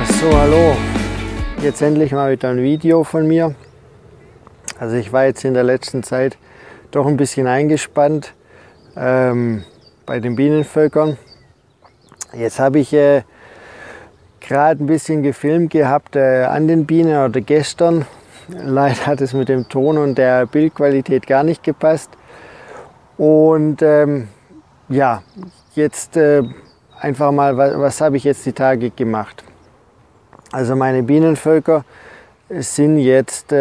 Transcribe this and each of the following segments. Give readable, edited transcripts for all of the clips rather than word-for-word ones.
Ja, so hallo. Jetzt endlich mal wieder ein Video von mir. Also ich war jetzt in der letzten Zeit doch ein bisschen eingespannt bei den Bienenvölkern. Jetzt habe ich gerade ein bisschen gefilmt gehabt an den Bienen oder gestern. Leider hat es mit dem Ton und der Bildqualität gar nicht gepasst. Und ja, jetzt einfach mal, was habe ich jetzt die Tage gemacht? Also meine Bienenvölker sind jetzt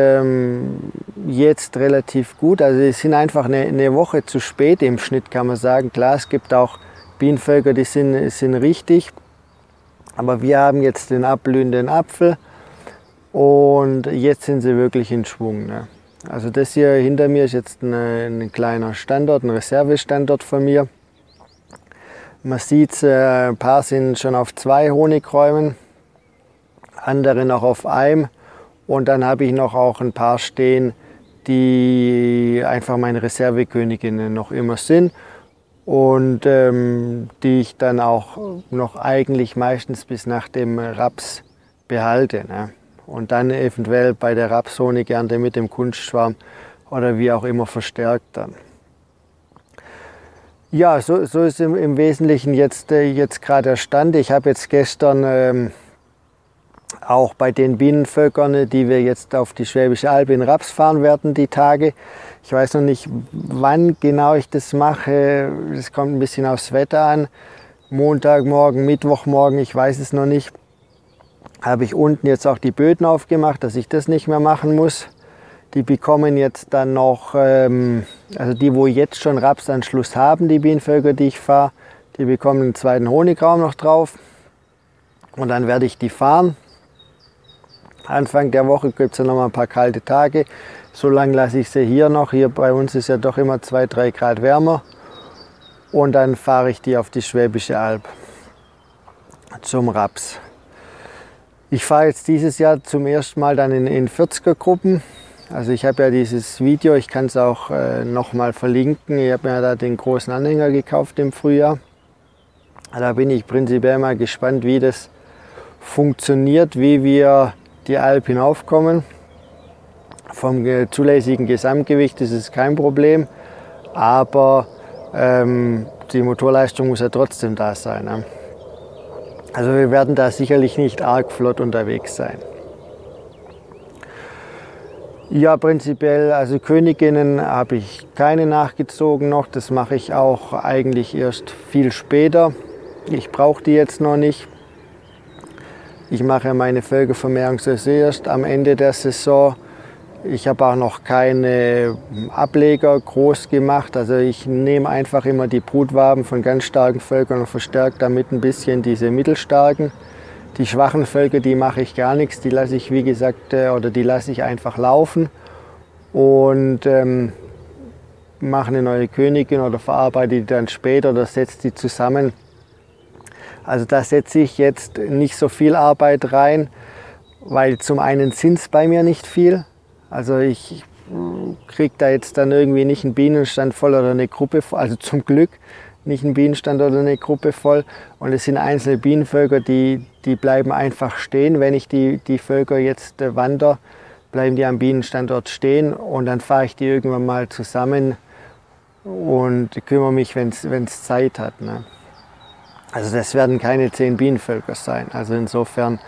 relativ gut. Also sie sind einfach eine Woche zu spät im Schnitt, kann man sagen. Klar, es gibt auch Bienenvölker, die sind richtig. Aber wir haben jetzt den abblühenden Apfel und jetzt sind sie wirklich in Schwung. Ne? Also das hier hinter mir ist jetzt ein kleiner Standort, ein Reservestandort von mir. Man sieht, ein paar sind schon auf 2 Honigräumen, andere noch auf einem. Und dann habe ich noch auch ein paar stehen, die einfach meine Reserveköniginnen noch immer sind. Und die ich dann auch noch eigentlich meistens bis nach dem Raps behalte. Ne? Und dann eventuell bei der Rapshonigernte mit dem Kunstschwarm oder wie auch immer verstärkt dann. Ja, so ist im Wesentlichen jetzt gerade der Stand. Ich habe jetzt gestern auch bei den Bienenvölkern, die wir jetzt auf die Schwäbische Alb in Raps fahren werden, die Tage. Ich weiß noch nicht, wann genau ich das mache. Es kommt ein bisschen aufs Wetter an. Montagmorgen, Mittwochmorgen, ich weiß es noch nicht. Habe ich unten jetzt auch die Böden aufgemacht, dass ich das nicht mehr machen muss. Die bekommen jetzt dann noch, also die, wo jetzt schon Rapsanschluss haben, die Bienenvölker, die ich fahre, die bekommen einen zweiten Honigraum noch drauf. Und dann werde ich die fahren. Anfang der Woche gibt es ja noch mal ein paar kalte Tage. So lange lasse ich sie hier noch. Hier bei uns ist ja doch immer 2-3 Grad wärmer. Und dann fahre ich die auf die Schwäbische Alb zum Raps. Ich fahre jetzt dieses Jahr zum ersten Mal dann in 40er-Gruppen. Also ich habe ja dieses Video, ich kann es auch noch mal verlinken. Ich habe mir da den großen Anhänger gekauft im Frühjahr. Da bin ich prinzipiell mal gespannt, wie das funktioniert, wie wir die Alp hinaufkommen. Vom zulässigen Gesamtgewicht ist es kein Problem, aber die Motorleistung muss ja trotzdem da sein. Ne? Also wir werden da sicherlich nicht arg flott unterwegs sein. Ja, prinzipiell, also Königinnen habe ich keine nachgezogen noch. Das mache ich auch eigentlich erst viel später. Ich brauche die jetzt noch nicht. Ich mache meine Völkervermehrung erst am Ende der Saison. Ich habe auch noch keine Ableger groß gemacht. Also ich nehme einfach immer die Brutwaben von ganz starken Völkern und verstärke damit ein bisschen diese mittelstarken. Die schwachen Völker, die mache ich gar nichts. Die lasse ich, wie gesagt, oder die lasse ich einfach laufen und mache eine neue Königin oder verarbeite die dann später oder setze die zusammen. Also da setze ich jetzt nicht so viel Arbeit rein, weil zum einen sind es bei mir nicht viel. Also ich kriege da jetzt dann irgendwie nicht einen Bienenstand voll oder eine Gruppe voll, also zum Glück nicht einen Bienenstand oder eine Gruppe voll. Und es sind einzelne Bienenvölker, die bleiben einfach stehen. Wenn ich die Völker jetzt wandere, bleiben die am Bienenstandort stehen und dann fahre ich die irgendwann mal zusammen und kümmere mich, wenn es Zeit hat. Ne? Also das werden keine 10 Bienenvölker sein. Also insofern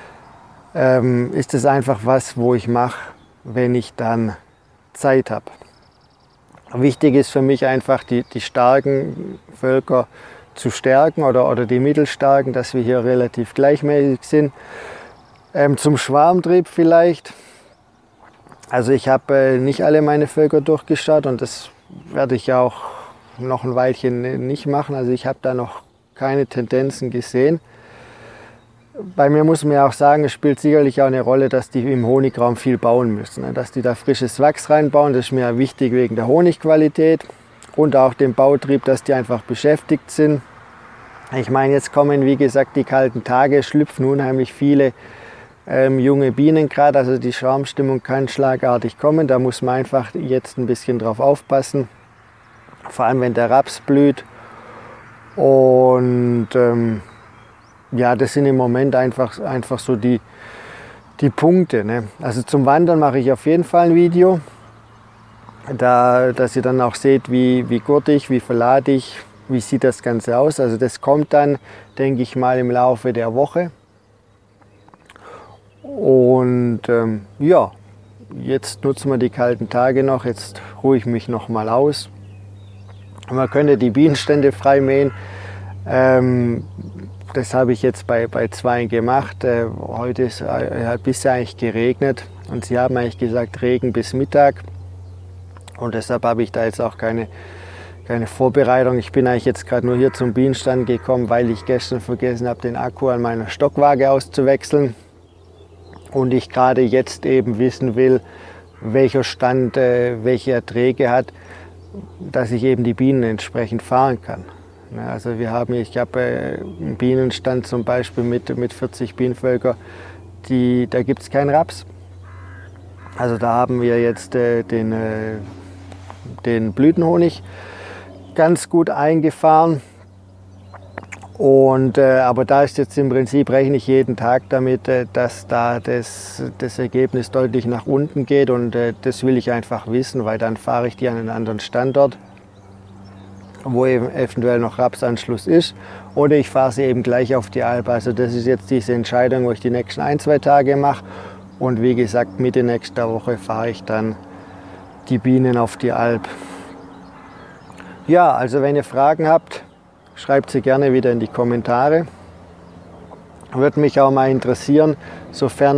ist es einfach was, wo ich mache, wenn ich dann Zeit habe. Wichtig ist für mich einfach, die starken Völker zu stärken oder die mittelstarken, dass wir hier relativ gleichmäßig sind. Zum Schwarmtrieb vielleicht. Also ich habe nicht alle meine Völker durchgeschaut und das werde ich ja auch noch ein Weilchen nicht machen. Also ich habe da noch keine Tendenzen gesehen. Bei mir muss man ja auch sagen, es spielt sicherlich auch eine Rolle, dass die im Honigraum viel bauen müssen. Dass die da frisches Wachs reinbauen, das ist mir wichtig wegen der Honigqualität und auch dem Bautrieb, dass die einfach beschäftigt sind. Ich meine, jetzt kommen, wie gesagt, die kalten Tage, schlüpfen unheimlich viele junge Bienen gerade. Also die Schwarmstimmung kann schlagartig kommen, da muss man einfach jetzt ein bisschen drauf aufpassen. Vor allem, wenn der Raps blüht. Und ja, das sind im Moment einfach so die Punkte. Ne? Also zum Wandern mache ich auf jeden Fall ein Video, dass ihr dann auch seht, wie gurte ich, wie verlade ich, wie sieht das Ganze aus. Also das kommt dann, denke ich mal, im Laufe der Woche. Und ja, jetzt nutzen wir die kalten Tage noch, jetzt ruhe ich mich noch mal aus. Man könnte die Bienenstände frei mähen. Das habe ich jetzt bei 2 gemacht. Heute hat bisher eigentlich geregnet und sie haben eigentlich gesagt Regen bis Mittag. Und deshalb habe ich da jetzt auch keine Vorbereitung. Ich bin eigentlich jetzt gerade nur hier zum Bienenstand gekommen, weil ich gestern vergessen habe, den Akku an meiner Stockwaage auszuwechseln. Und ich gerade jetzt eben wissen will, welcher Stand welche Erträge hat, dass ich eben die Bienen entsprechend fahren kann. Also ich habe einen Bienenstand zum Beispiel mit 40 Bienenvölkern, da gibt es keinen Raps. Also da haben wir jetzt den Blütenhonig ganz gut eingefahren. Aber da ist jetzt im Prinzip, rechne ich jeden Tag damit, dass da das Ergebnis deutlich nach unten geht, und das will ich einfach wissen, weil dann fahre ich die an einen anderen Standort, wo eben eventuell noch Rapsanschluss ist, oder ich fahre sie eben gleich auf die Alp. Also das ist jetzt diese Entscheidung, wo ich die nächsten 1-2 Tage mache, und wie gesagt, Mitte nächster Woche fahre ich dann die Bienen auf die Alp. Ja, also wenn ihr Fragen habt, schreibt sie gerne wieder in die Kommentare. Würde mich auch mal interessieren, sofern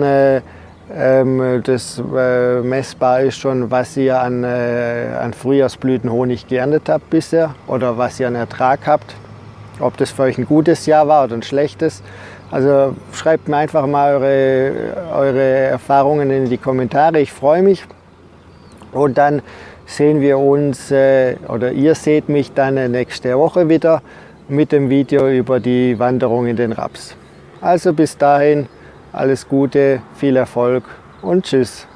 das messbar ist schon, was ihr an Frühjahrsblütenhonig geerntet habt bisher oder was ihr an Ertrag habt. Ob das für euch ein gutes Jahr war oder ein schlechtes. Also schreibt mir einfach mal eure Erfahrungen in die Kommentare. Ich freue mich. Und dann sehen wir uns, oder ihr seht mich dann nächste Woche wieder mit dem Video über die Wanderung in den Raps. Also bis dahin, alles Gute, viel Erfolg und tschüss.